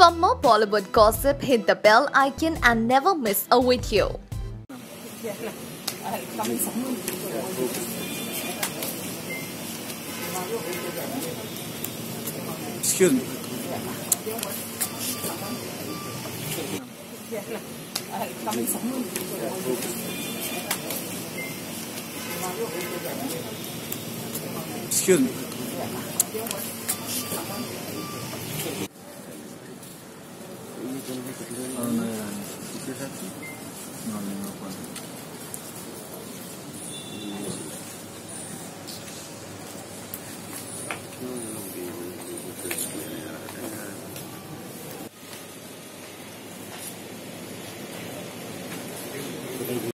For more Bollywood gossip, hit the bell icon and never miss a video. Excuse me. Excuse me. No, no, no.